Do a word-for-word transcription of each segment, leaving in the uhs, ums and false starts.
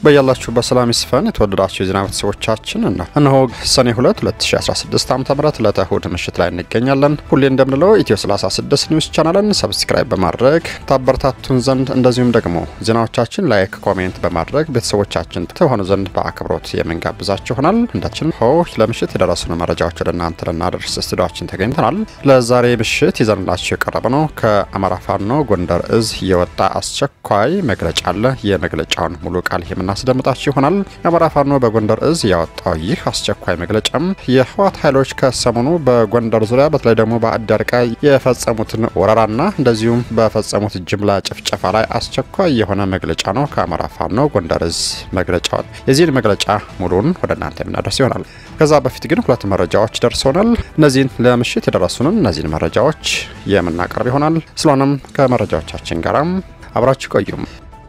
በያላችሁ በሰላም ይስፈን የተወደዳችሁ የዜና ቤተሰቦቻችን እና እነሆ ሰኔ ሁለት ሁለት ሺህ አስራ ስድስት ዓመተ ምህረት ለተሁድ ምሽት ላይ እንገኛለን። ሁሌ እንደምንለው ኢትዮ ሰላሳ ስድስት ኒውስ ቻናልን ሰብስክራይብ በማድረግ ታበረታቱን ዘንድ እንደዚሁም ደግሞ ዜናዎቻችን ላይክ ኮሜንት በማድረግ ቤተሰቦቻችን ተሆኑ ዘንድ በአክብሮት የምንጋብዛችሁ ይሆናል። እንዳችን ሆ ለምሽት የደረሱን መረጃዎች ወደ እናንተ ለናደርስ ስቱዲዮአችን ተገኝተናል። ለዛሬ ምሽት ይዘንላችሁ የቀረበነው ከአማራ ፋኖ ጎንደር እዝ የወጣ አስቸኳይ መግለጫ አለ። የመግለጫውን ሙሉ ቃል የምናስደምጣችሁ ይሆናል። የአማራ ፋኖ በጎንደር እዝ ያወጣው ይህ አስቸኳይ መግለጫም የህወሓት ኃይሎች ከሰሞኑ በጎንደር ዙሪያ በተለይ ደግሞ በአዳርቃይ የፈጸሙትን ወረራና እንደዚሁም በፈጸሙት ጅምላ ጭፍጨፋ ላይ አስቸኳይ የሆነ መግለጫ ነው። ከአማራ ፋኖ ጎንደር እዝ መግለጫው የዚህን መግለጫ ሙሉን ወደ እናንተ የምናደርስ ይሆናል። ከዛ በፊት ግን ሁለት መረጃዎች ደርሰውናል። እነዚህን ለምሽት የደረሱንን እነዚህን መረጃዎች የምናቀርብ ይሆናል። ስለሆነም ከመረጃዎቻችን ጋራም አብራችሁ ቆዩም።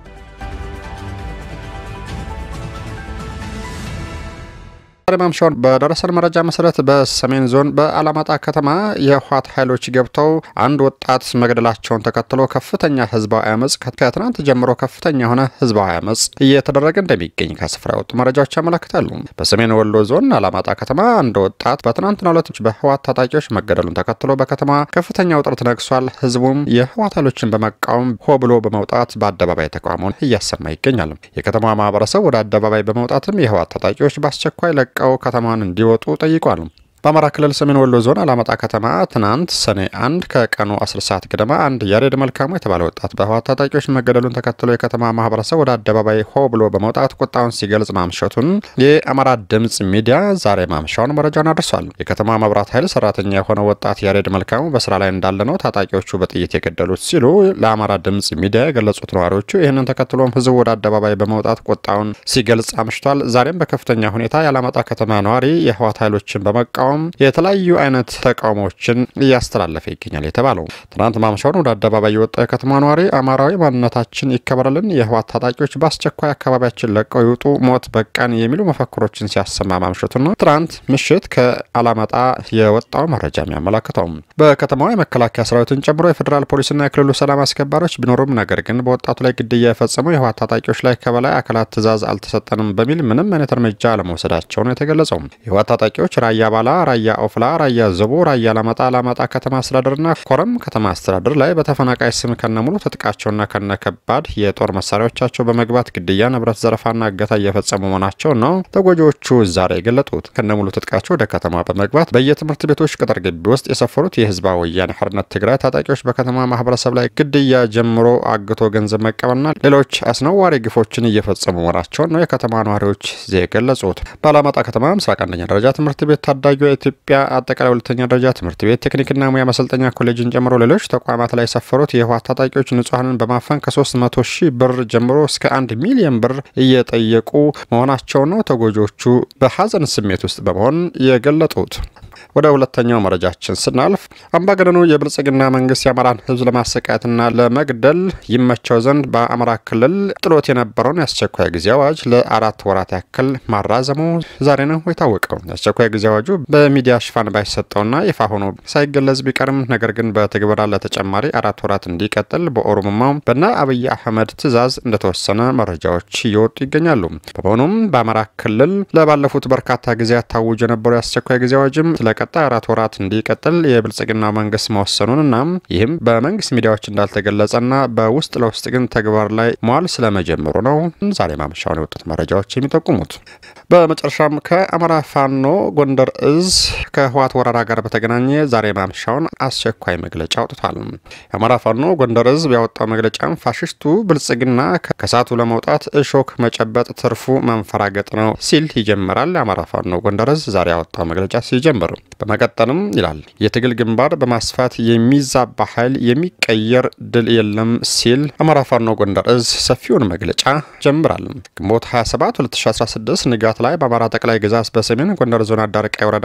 ማምሻውን በደረሰን መረጃ መሰረት በሰሜን ዞን በአላማጣ ከተማ የህወሓት ኃይሎች ገብተው አንድ ወጣት መግደላቸውን ተከትሎ ከፍተኛ ህዝባዊ አመጽ ከትናንት ጀምሮ ከፍተኛ ሆነ ህዝባዊ አመጽ እየተደረገ እንደሚገኝ ከስፍራው ወጡ መረጃዎች ያመለክታሉ። በሰሜን ወሎ ዞን አላማጣ ከተማ አንድ ወጣት በትናንትናው ዕለት በህወሓት ታጣቂዎች መገደሉን ተከትሎ በከተማ ከፍተኛ ውጥረት ነግሷል። ህዝቡም የህወሓት ኃይሎችን በመቃወም ሆ ብሎ በመውጣት በአደባባይ ተቃውሞውን እያሰማ ይገኛል። የከተማ ማህበረሰብ ወደ አደባባይ በመውጣትም የህወሓት ታጣቂዎች በአስቸኳይ ለቀው ከተማን እንዲወጡ ጠይቋል። በአማራ ክልል ሰሜን ወሎ ዞን አላማጣ ከተማ ትናንት ሰኔ አንድ ከቀኑ አስር ሰዓት ገደማ አንድ ያሬድ መልካሙ የተባለ ወጣት በህወሓት ታጣቂዎች መገደሉን ተከትሎ የከተማ ማህበረሰብ ወደ አደባባይ ሆ ብሎ በመውጣት ቁጣውን ሲገልጽ ማምሸቱን የአማራ ድምጽ ሚዲያ ዛሬ ማምሻውን መረጃውን አድርሷል። የከተማ መብራት ኃይል ሰራተኛ የሆነ ወጣት ያሬድ መልካሙ በስራ ላይ እንዳለ ነው ታጣቂዎቹ በጥይት የገደሉት ሲሉ ለአማራ ድምጽ ሚዲያ የገለጹት ነዋሪዎቹ ይህንን ተከትሎም ህዝቡ ወደ አደባባይ በመውጣት ቁጣውን ሲገልጽ አምሽቷል። ዛሬም በከፍተኛ ሁኔታ የአላማጣ ከተማ ነዋሪ የህወሓት ኃይሎችን በመቃወም የተለያዩ አይነት ተቃውሞችን እያስተላለፈ ይገኛል የተባለው ትናንት ማምሻውን ወደ አደባባይ የወጣ የከተማ ነዋሪ አማራዊ ማንነታችን ይከበራልን፣ የህወሓት ታጣቂዎች በአስቸኳይ አካባቢያችን ለቀው ይውጡ፣ ሞት በቃን የሚሉ መፈክሮችን ሲያሰማ ማምሸቱና ትናንት ምሽት ከአላማጣ የወጣው መረጃ የሚያመለክተው በከተማዋ የመከላከያ ሰራዊትን ጨምሮ የፌዴራል ፖሊስና የክልሉ ሰላም አስከባሪዎች ቢኖሩም ነገር ግን በወጣቱ ላይ ግድያ የፈጸሙ የህወሓት ታጣቂዎች ላይ ከበላይ አካላት ትዕዛዝ አልተሰጠንም በሚል ምንም አይነት እርምጃ አለመውሰዳቸው ነው የተገለጸው። የህወሓት ታጣቂዎች ራያ ባላ ራያ ኦፍላ ራያ ዘቦ ራያ አላማጣ አላማጣ ከተማ አስተዳደርና ኮረም ከተማ አስተዳደር ላይ በተፈናቃይ ስም ከነሙሉ ተጥቃቸውና ከነከባድ የጦር መሳሪያዎቻቸው በመግባት ግድያ ንብረት ዘረፋና እገታ እየፈጸሙ መሆናቸው ነው ተጎጂዎቹ ዛሬ የገለጡት። ከነሙሉ ተጥቃቸው ወደ ከተማ በመግባት በየትምህርት ቤቶች ቅጥር ግቢ ውስጥ የሰፈሩት የህዝባዊ ወያነ ሓርነት ትግራይ ታጣቂዎች በከተማ ማህበረሰብ ላይ ግድያ ጀምሮ አግቶ ገንዘብ መቀበልና ሌሎች አስነዋሪ ግፎችን እየፈጸሙ መሆናቸው ነው የከተማ ነዋሪዎች የገለጹት። በአላማጣ ከተማ ምስራቅ አንደኛ ደረጃ ትምህርት ቤት ታዳጊ ኢትዮጵያ አጠቃላይ ሁለተኛ ደረጃ ትምህርት ቤት ቴክኒክና ሙያ ማሰልጠኛ ኮሌጅን ጨምሮ ሌሎች ተቋማት ላይ ሰፈሩት የህወሓት ታጣቂዎች ንጹሃንን በማፈን ከሶስት መቶ ሺህ ብር ጀምሮ እስከ አንድ ሚሊዮን ብር እየጠየቁ መሆናቸው ነው ተጎጂዎቹ በሐዘን ስሜት ውስጥ በመሆን የገለጡት። ወደ ሁለተኛው መረጃችን ስናልፍ አምባገነኑ የብልጽግና መንግስት የአማራን ህዝብ ለማሰቃየትና ለመግደል ይመቸው ዘንድ በአማራ ክልል ጥሎት የነበረውን የአስቸኳይ ጊዜ አዋጅ ለአራት ወራት ያክል ማራዘሙ ዛሬ ነው የታወቀው። የአስቸኳይ ጊዜ አዋጁ በሚዲያ ሽፋን ባይሰጠውና ይፋ ሆኖ ሳይገለጽ ቢቀርም ነገር ግን በትግበራ ለተጨማሪ አራት ወራት እንዲቀጥል በኦሮሞማው በና አብይ አህመድ ትዕዛዝ እንደተወሰነ መረጃዎች እየወጡ ይገኛሉ። በመሆኑም በአማራ ክልል ለባለፉት በርካታ ጊዜያት ታውጆ የነበረው የአስቸኳይ ጊዜ አዋጅም ለቀጣይ አራት ወራት እንዲቀጥል የብልጽግና መንግስት መወሰኑንና ይህም በመንግስት ሚዲያዎች እንዳልተገለጸና በውስጥ ለውስጥ ግን ተግባር ላይ መዋል ስለመጀመሩ ነው ዛሬ ማምሻውን የወጡት መረጃዎች የሚጠቁሙት። በመጨረሻም ከአማራ ፋኖ ጎንደር እዝ ከህወሓት ወረራ ጋር በተገናኘ ዛሬ ማምሻውን አስቸኳይ መግለጫ አውጥቷል። የአማራ ፋኖ ጎንደር እዝ ያወጣው መግለጫም ፋሽስቱ ብልጽግና ከሳቱ ለመውጣት እሾክ መጨበጥ ትርፉ መንፈራገጥ ነው ሲል ይጀምራል። የአማራ ፋኖ ጎንደር እዝ ዛሬ ያወጣው መግለጫ ሲጀምር በመቀጠልም ይላል የትግል ግንባር በማስፋት የሚዛባ ኃይል የሚቀየር ድል የለም ሲል አማራ ፋኖ ጎንደር እዝ ሰፊውን መግለጫ ጀምራል። ግንቦት ሃያ ሰባት ሁለት ሺህ አስራ ስድስት ንጋት ላይ በአማራ ጠቅላይ ግዛት በሰሜን ጎንደር ዞን አዳርቃይ ወረዳ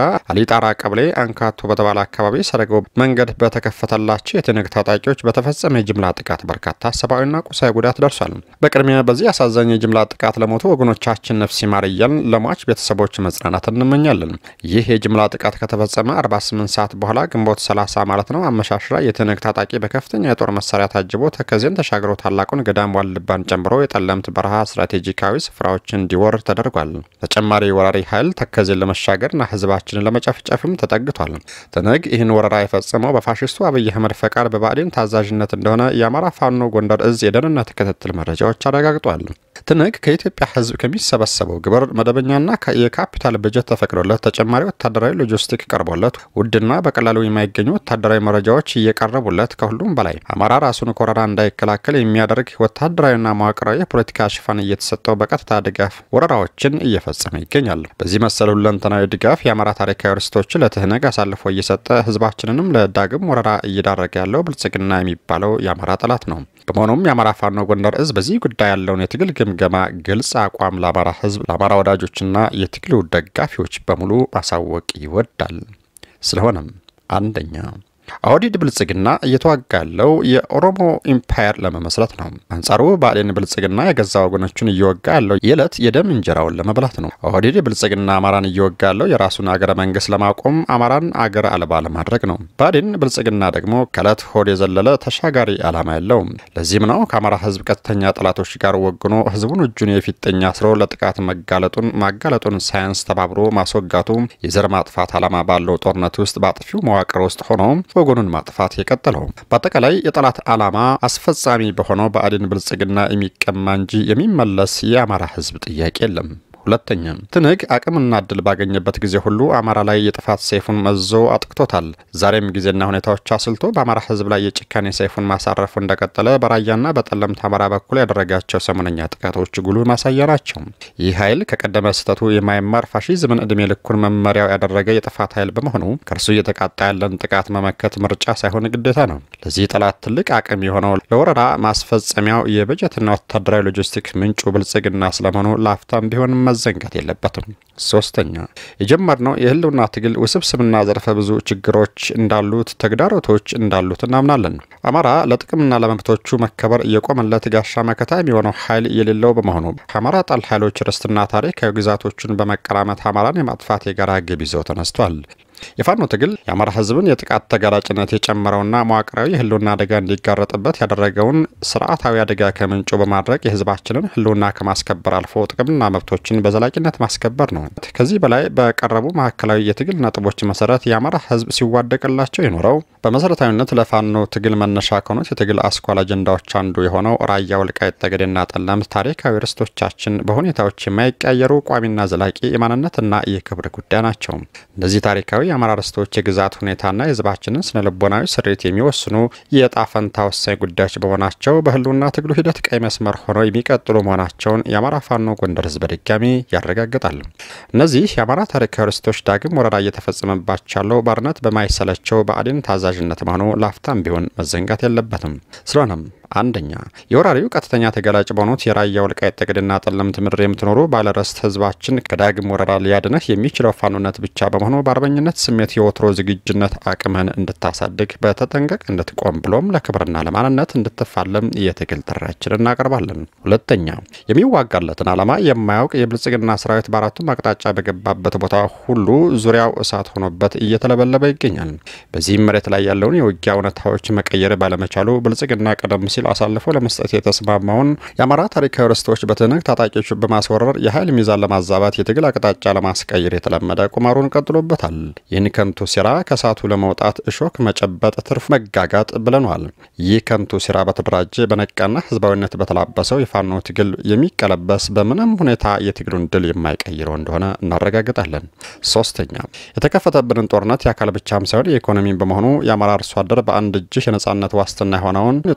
አሊጣራ ቀበሌ አንካቶ በተባለ አካባቢ ሰርገው መንገድ በተከፈተላቸው የትንግ ታጣቂዎች በተፈጸመ የጅምላ ጥቃት በርካታ ሰብአዊና ቁሳዊ ጉዳት ደርሷል። በቅድሚያ በዚህ አሳዛኝ የጅምላ ጥቃት ለሞቱ ወገኖቻችን ነፍስ ይማር እያልን ለሟች ቤተሰቦች መጽናናት እንመኛለን። ይህ የጅምላ ጥቃት ከተፈጸመ አርባ ስምንት ሰዓት በኋላ ግንቦት ሰላሳ ማለት ነው አመሻሽ ላይ የትንግ ታጣቂ በከፍተኛ የጦር መሳሪያ ታጅቦ ተከዜን ተሻግሮ ታላቁን ገዳም ዋልድባን ጨምሮ የጠለምት በረሃ ስትራቴጂካዊ ስፍራዎችን እንዲወር ተደርጓል። ተጨማሪ ወራሪ ኃይል ተከዜን ለመሻገርና ህዝባችንን ለመጨፍጨፍም ተጠግቷል። ትንግ ይህን ወረራ የፈጸመው በፋሽስቱ አብይ አህመድ ፈቃድ በባዕዲን ታዛዥነት እንደሆነ የአማራ ፋኖ ጎንደር እዝ የደህንነት ክትትል መረጃዎች አረጋግጧል። ትንግ ከኢትዮጵያ ህዝብ ከሚሰበሰበው ግብር መደበኛና የካፒታል በጀት ተፈቅዶለት ተጨማሪ ወታደራዊ ሎጂስቲክ ቀርቦለት ውድና በቀላሉ የማይገኙ ወታደራዊ መረጃዎች እየቀረቡለት ከሁሉም በላይ አማራ ራሱን ኮረራ እንዳይከላከል የሚያደርግ ወታደራዊና መዋቅራዊ የፖለቲካ ሽፋን እየተሰጠው በቀጥታ ድጋፍ ወረራዎችን እየፈጸመ ይገኛል። በዚህ መሰል ሁለንተናዊ ድጋፍ የአማራ ታሪካዊ ርስቶችን ለትህነግ አሳልፎ እየሰጠ ህዝባችንንም ለዳግም ወረራ እየዳረገ ያለው ብልጽግና የሚባለው የአማራ ጠላት ነው። በመሆኑም የአማራ ፋኖ ጎንደር እዝ በዚህ ጉዳይ ያለውን የትግል ግምገማ ግልጽ አቋም ለአማራ ህዝብ፣ ለአማራ ወዳጆችና የትግሉ ደጋፊዎች በሙሉ ማሳወቅ ይወዳል። ስለሆነም አንደኛ ኦህዴድ ብልጽግና እየተዋጋ ያለው የኦሮሞ ኢምፓየር ለመመስረት ነው። አንጻሩ ባዕዴን ብልጽግና የገዛ ወገኖቹን እየወጋ ያለው የዕለት የደም እንጀራውን ለመብላት ነው። ኦህዴድ ብልጽግና አማራን እየወጋ ያለው የራሱን አገረ መንግስት ለማቆም አማራን አገር አልባ ለማድረግ ነው። ባዕዴን ብልጽግና ደግሞ ከዕለት ሆድ የዘለለ ተሻጋሪ ዓላማ የለውም። ለዚህም ነው ከአማራ ህዝብ ቀጥተኛ ጠላቶች ጋር ወግኖ ህዝቡን እጁን የፊጥኛ ስሮ ለጥቃት መጋለጡን ማጋለጡን ሳይንስ ተባብሮ ማስወጋቱ የዘር ማጥፋት ዓላማ ባለው ጦርነት ውስጥ በአጥፊው መዋቅር ውስጥ ሆኖ ወገኑን ማጥፋት የቀጠለው በአጠቃላይ የጠላት ዓላማ አስፈጻሚ በሆነው ባዕዴን ብልጽግና የሚቀማ እንጂ የሚመለስ የአማራ ህዝብ ጥያቄ የለም። ሁለተኛ ትንግ አቅምና እድል ባገኘበት ጊዜ ሁሉ አማራ ላይ የጥፋት ሰይፉን መዞ አጥቅቶታል። ዛሬም ጊዜና ሁኔታዎች አስልቶ በአማራ ህዝብ ላይ የጭካኔ ሰይፉን ማሳረፉ እንደቀጠለ በራያና በጠለምት አማራ በኩል ያደረጋቸው ሰሞነኛ ጥቃቶች ጉሉ ማሳያ ናቸው። ይህ ኃይል ከቀደመ ስህተቱ የማይማር ፋሺዝምን እድሜ ልኩን መመሪያው ያደረገ የጥፋት ኃይል በመሆኑ ከእርሱ እየተቃጣ ያለን ጥቃት መመከት ምርጫ ሳይሆን ግዴታ ነው። ለዚህ ጠላት ትልቅ አቅም የሆነው ለወረራ ማስፈጸሚያው የበጀትና ወታደራዊ ሎጂስቲክ ምንጩ ብልጽግና ስለመሆኑ ላፍታም ቢሆን መዘንጋት የለበትም። ሶስተኛ የጀመርነው የህልውና ትግል ውስብስብና ዘርፈ ብዙ ችግሮች እንዳሉት ተግዳሮቶች እንዳሉት እናምናለን። አማራ ለጥቅምና ለመብቶቹ መከበር የቆመለት ጋሻ መከታ የሚሆነው ኃይል የሌለው በመሆኑ አማራ ጣል ኃይሎች ርስትና ታሪካዊ ግዛቶችን በመቀራመት አማራን የማጥፋት የጋራ ግብ ይዘው ተነስቷል። የፋኖ ትግል የአማራ ህዝብን የጥቃት ተጋላጭነት የጨመረውና መዋቅራዊ ህልውና አደጋ እንዲጋረጥበት ያደረገውን ስርዓታዊ አደጋ ከምንጩ በማድረግ የህዝባችንን ህልውና ከማስከበር አልፎ ጥቅምና መብቶችን በዘላቂነት ማስከበር ነው። ከዚህ በላይ በቀረቡ ማዕከላዊ የትግል ነጥቦች መሰረት የአማራ ህዝብ ሲዋደቅላቸው የኖረው በመሰረታዊነት ለፋኖ ትግል መነሻ ከሆኑት የትግል አስኳል አጀንዳዎች አንዱ የሆነው ራያ ወልቃይት ጠገዴና ጠለምት ታሪካዊ ርስቶቻችን በሁኔታዎች የማይቀየሩ ቋሚና ዘላቂ የማንነትና የክብር ጉዳይ ናቸው። እነዚህ ታሪካዊ የአማራ ርስቶች የግዛት ሁኔታና የህዝባችንን ስነ ልቦናዊ ስሪት የሚወስኑ የዕጣ ፈንታ ወሳኝ ጉዳዮች በመሆናቸው በህልውና ትግሉ ሂደት ቀይ መስመር ሆነው የሚቀጥሉ መሆናቸውን የአማራ ፋኖ ጎንደር ህዝብ በድጋሚ ያረጋግጣል። እነዚህ የአማራ ታሪካዊ ርስቶች ዳግም ወረራ እየተፈጸመባቸው ያለው ባርነት በማይሰለቸው ባዕዴን ታዛዥነት መሆኑ ላፍታም ቢሆን መዘንጋት የለበትም። ስለሆነም አንደኛ የወራሪው ቀጥተኛ ተጋላጭ በሆኑት የራያ ወልቃይት ጠገዴና ጠለምት ምድር የምትኖሩ ባለርስት ህዝባችን ከዳግም ወረራ ሊያድነህ የሚችለው ፋኖነት ብቻ በመሆኑ በአርበኝነት ስሜት የወትሮ ዝግጁነት አቅምን እንድታሳድግ በተጠንቀቅ እንድትቆም ብሎም ለክብርና ለማንነት እንድትፋለም የትግል ጥሪያችንን እናቀርባለን። ሁለተኛ የሚዋጋለትን ዓላማ የማያውቅ የብልጽግና ሰራዊት በአራቱም አቅጣጫ በገባበት ቦታ ሁሉ ዙሪያው እሳት ሆኖበት እየተለበለበ ይገኛል። በዚህም መሬት ላይ ያለውን የውጊያ እውነታዎች መቀየር ባለመቻሉ ብልጽግና ቀደም ሲል አሳልፎ ለመስጠት የተስማማውን የአማራ ታሪካዊ ርስቶች በትንግ ታጣቂዎች በማስወረር የኃይል ሚዛን ለማዛባት የትግል አቅጣጫ ለማስቀየር የተለመደ ቁማሩን ቀጥሎበታል። ይህን ከንቱ ሴራ ከሳቱ ለመውጣት እሾክ መጨበጥ ትርፍ መጋጋጥ ብለናል። ይህ ከንቱ ሴራ በተደራጀ በነቃና ህዝባዊነት በተላበሰው የፋኖ ትግል የሚቀለበስ በምንም ሁኔታ የትግሉን ድል የማይቀይረው እንደሆነ እናረጋግጣለን። ሶስተኛ የተከፈተብንን ጦርነት የአካል ብቻም ሳይሆን የኢኮኖሚ በመሆኑ የአማራ አርሶ አደር በአንድ እጅ የነጻነት ዋስትና የሆነውን የጦር መሳሪያ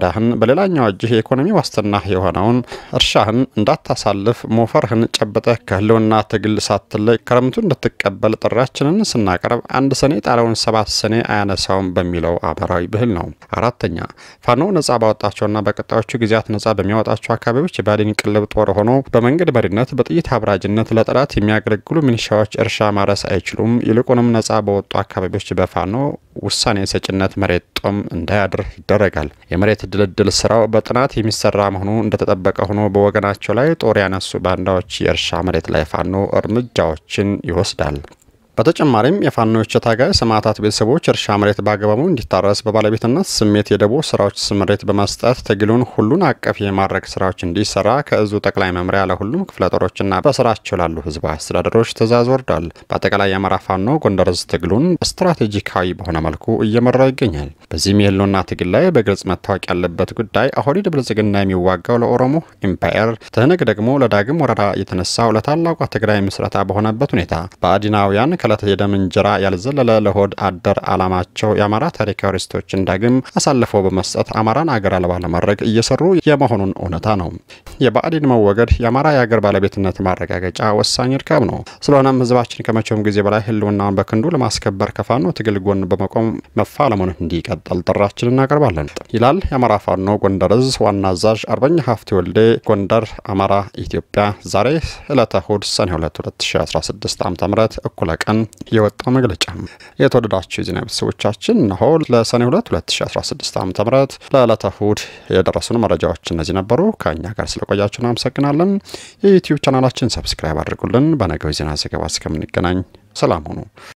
መሳሪያህን በሌላኛው እጅህ የኢኮኖሚ ዋስትና የሆነውን እርሻህን እንዳታሳልፍ ሞፈርህን ጨብጠህ ከህልውና ትግል ሳትለይ ክረምቱ እንድትቀበል ጥሪያችንን ስናቀርብ አንድ ሰኔ ጣለውን ሰባት ሰኔ አያነሳውም በሚለው አበራዊ ብህል ነው። አራተኛ ፋኖ ነጻ ባወጣቸውና በቀጣዮቹ ጊዜያት ነጻ በሚያወጣቸው አካባቢዎች የባዲን ቅልብ ጦር ሆኖ በመንገድ መሪነት በጥይት አብራጅነት ለጠላት የሚያገለግሉ ሚሊሻዎች እርሻ ማረስ አይችሉም። ይልቁንም ነጻ በወጡ አካባቢዎች በፋኖ ውሳኔ ሰጭነት መሬት ጦም እንዳያድር ይደረጋል። የመሬት ድልድል ስራው በጥናት የሚሰራ መሆኑ እንደተጠበቀ ሆኖ በወገናቸው ላይ ጦር ያነሱ ባንዳዎች የእርሻ መሬት ላይ ፋኖ እርምጃዎችን ይወስዳል። በተጨማሪም የፋኖዎች ታጋይ ሰማዕታት ቤተሰቦች እርሻ መሬት ባገባቡ እንዲታረስ በባለቤትነት ስሜት የደቦ ስራዎች ስምሬት በመስጠት ትግሉን ሁሉን አቀፍ የማድረግ ስራዎች እንዲሰራ ከእዙ ጠቅላይ መምሪያ ለሁሉም ክፍለ ጦሮችና በስራቸው ላሉ ህዝባዊ አስተዳደሮች ትእዛዝ ወርዷል። በአጠቃላይ የአማራ ፋኖ ጎንደር ዕዝ ትግሉን ስትራቴጂካዊ በሆነ መልኩ እየመራው ይገኛል። በዚህም የህልውና ትግል ላይ በግልጽ መታወቅ ያለበት ጉዳይ አሁን ብልጽግና የሚዋጋው ለኦሮሞ ኢምፓየር፣ ትህነግ ደግሞ ለዳግም ወረራ የተነሳው ለታላቋ ትግራይ ምስረታ በሆነበት ሁኔታ በአዲናውያን ከለት የደም እንጀራ ያልዘለለ ለሆድ አደር አላማቸው የአማራ ታሪካዊ ርስቶችን ዳግም አሳልፈው በመስጠት አማራን አገር አልባ ለማድረግ እየሰሩ የመሆኑን እውነታ ነው። የባዕዲን መወገድ የአማራ የአገር ባለቤትነት ማረጋገጫ ወሳኝ እርካብ ነው። ስለሆነም ህዝባችን ከመቼውም ጊዜ በላይ ህልውናውን በክንዱ ለማስከበር ከፋኖ ትግል ጎን በመቆም መፋለሙን እንዲቀጥል ጥራችንን እናቀርባለን ይላል የአማራ ፋኖ ጎንደር ዕዝ ዋና አዛዥ አርበኛ ሀፍቴ ወልዴ ጎንደር አማራ ኢትዮጵያ ዛሬ ዕለተ እሁድ ሰኔ ሁለት ሁለት ሺህ አስራ ስድስት ዓመተ ምህረት እኩለ ቀን የወጣው መግለጫ። የተወደዳችሁ የዜና ቤተሰቦቻችን ነው ለሰኔ ሁለት ሁለት ሺህ አስራ ስድስት ዓመተ ምህረት ለዕለተ እሁድ የደረሱን መረጃዎች እነዚህ ነበሩ። ከኛ ጋር ስለቆያችሁ እናመሰግናለን። የዩቲዩብ ቻናላችን ሰብስክራይብ አድርጉልን። በነገው ዜና ዘገባ እስከምንገናኝ ሰላም ሁኑ።